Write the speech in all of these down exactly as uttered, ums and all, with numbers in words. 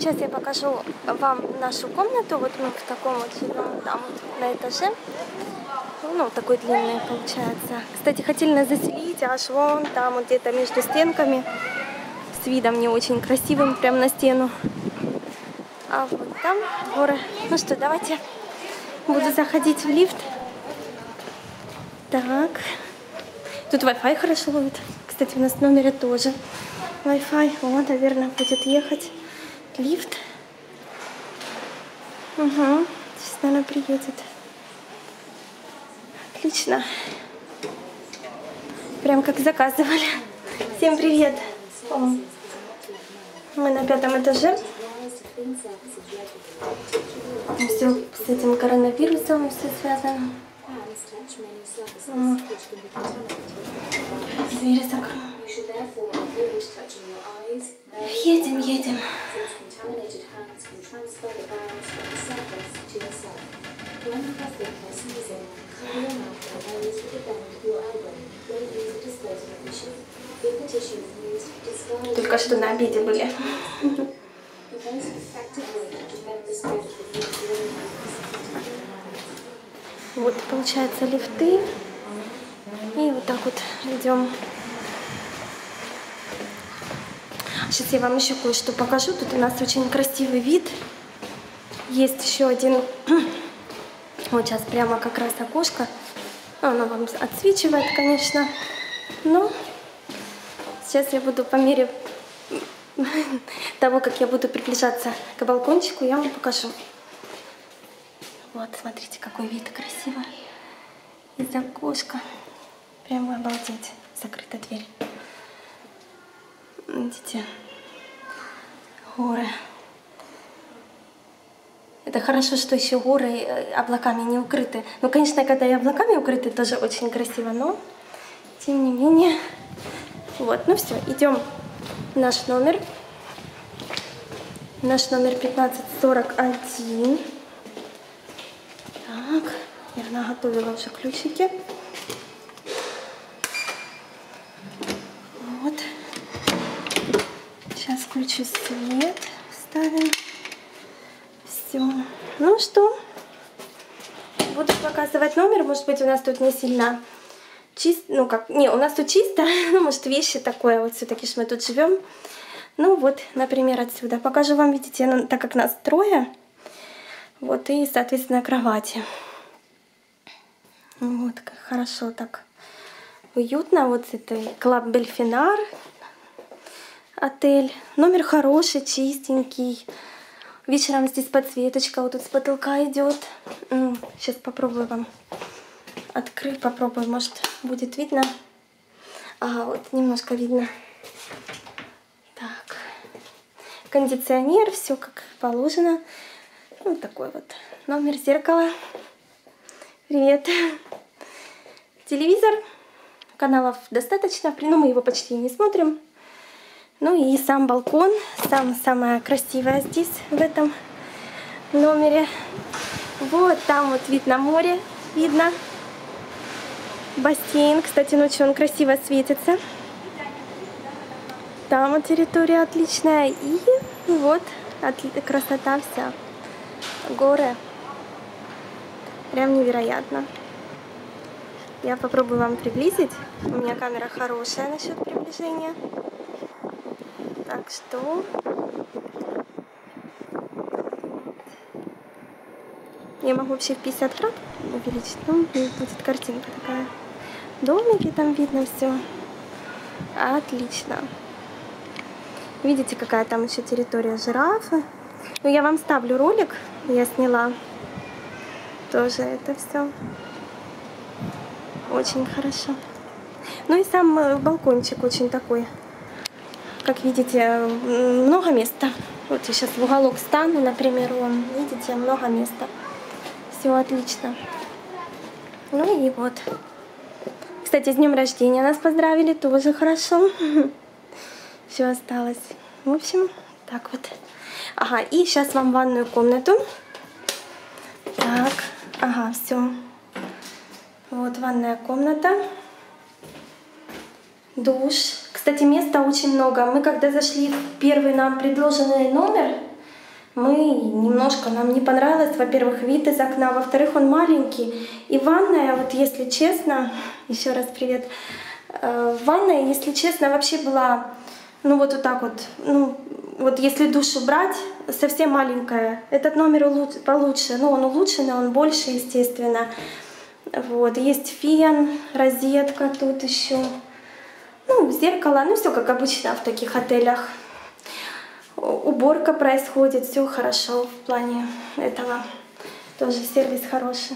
Сейчас я покажу вам нашу комнату. Вот мы в таком вот живем, там вот на этаже. Ну, такой длинный получается. Кстати, хотели нас заселить аж вон там вот где-то между стенками. С видом не очень красивым, прям на стену. А вот там горы. Ну что, давайте буду заходить в лифт. Так. Тут Wi-Fi хорошо ловит. Кстати, у нас в номере тоже Wi-Fi. О, наверное, будет ехать лифт. Угу. Сейчас, наверное, приедет. Отлично. Прям как заказывали. Всем привет. О. Мы на пятом этаже. Все с этим коронавирусом все связано. О. Двери закрою. Едем, едем. Только что на обеде были. Вот, получается, лифты. И вот так вот идем. Сейчас я вам еще кое-что покажу. Тут у нас очень красивый вид. Есть еще один. Вот сейчас прямо как раз окошко. Оно вам отсвечивает, конечно. Но сейчас я буду по мере того, как я буду приближаться к балкончику, я вам покажу. Вот, смотрите, какой вид красивый. Из окошка. Прямо обалдеть. Закрыта дверь. Видите? Горы. Это хорошо, что еще горы облаками не укрыты. Ну, конечно, когда и облаками укрыты, тоже очень красиво, но тем не менее. Вот, ну все, идем в наш номер. Наш номер пятнадцать сорок один. Так, я наготовила уже ключики. Вот. Сейчас включу свет, ставим. Все. Ну что, буду показывать номер. Может быть, у нас тут не сильно чисто. Ну как, не, у нас тут чисто. Ну, может, вещи такое. Вот все-таки ж мы тут живем. Ну вот, например, отсюда. Покажу вам, видите, ну, так как нас трое. Вот, и, соответственно, кровати. Вот, как хорошо так. Уютно. Вот это Club Belfinar отель. Номер хороший, чистенький. Вечером здесь подсветочка вот тут с потолка идет. Сейчас попробую вам открыть, попробую, может будет видно. А, вот немножко видно. Так. Кондиционер, все как положено. Вот такой вот номер, зеркало. Привет. Телевизор. Каналов достаточно, но мы его почти не смотрим. Ну и сам балкон, сам, самое красивое здесь, в этом номере. Вот там вот вид на море, видно. Бассейн, кстати, ночью он красиво светится. Там вот территория отличная. И вот красота вся. Горы. Прям невероятно. Я попробую вам приблизить. У меня камера хорошая насчет приближения. Так что я могу вообще в пятьдесят градусов увеличить. Ну, будет картинка такая. Домики там видно все. Отлично. Видите, какая там еще территория жирафы. Ну, я вам ставлю ролик. Я сняла тоже это все. Очень хорошо. Ну и сам балкончик очень такой. Как видите, много места. Вот я сейчас в уголок стану, например, вон, видите, много места. Все отлично. Ну и вот. Кстати, с днем рождения нас поздравили, тоже хорошо. Все осталось. В общем, так вот. Ага, и сейчас вам ванную комнату. Так, ага, все. Вот ванная комната. Душ. Кстати, места очень много. Мы когда зашли в первый нам предложенный номер, Мы немножко, нам не понравилось, во-первых, вид из окна, во-вторых, он маленький. И ванная, вот если честно, еще раз привет, ванная, если честно, вообще была, ну вот вот так вот, ну вот если душ убрать, совсем маленькая. Этот номер получше, ну он улучшенный, он больше, естественно. Вот, есть фен, розетка тут еще, ну зеркало, ну все как обычно в таких отелях. Уборка происходит, все хорошо в плане этого. Тоже сервис хороший.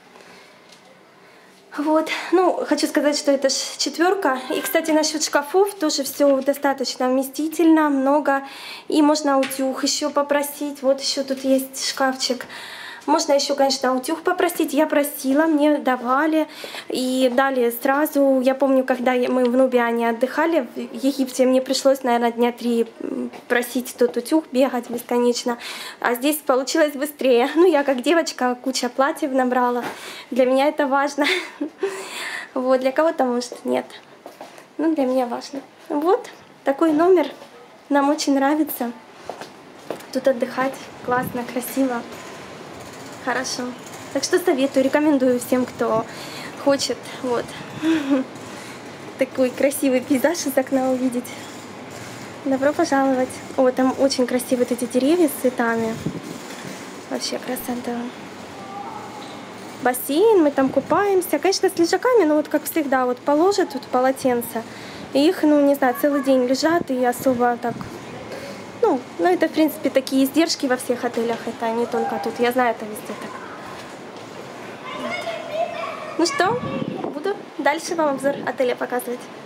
Вот, ну, хочу сказать, что это четверка. И, кстати, насчет шкафов тоже все достаточно вместительно, много. И можно утюг еще попросить. Вот еще тут есть шкафчик. Можно еще, конечно, утюг попросить. Я просила, мне давали. И дали сразу. Я помню, когда мы в Нубиане отдыхали, в Египте, мне пришлось, наверное, дня три просить тот утюг, бегать бесконечно. А здесь получилось быстрее. Ну, я как девочка куча платьев набрала. Для меня это важно. Вот, для кого-то, может, нет. Ну, для меня важно. Вот, такой номер. Нам очень нравится. Тут отдыхать классно, красиво. Хорошо. Так что советую, рекомендую всем, кто хочет вот такой красивый пейзаж из окна увидеть. Добро пожаловать. О, там очень красивые вот эти деревья с цветами. Вообще красота. Бассейн, мы там купаемся. Конечно, с лежаками, но вот как всегда, вот положат тут полотенца. И их, ну, не знаю, целый день лежат и особо так... Ну, ну, это, в принципе, такие издержки во всех отелях, это не только тут. Я знаю, это везде так. Вот. Ну что, буду дальше вам обзор отеля показывать.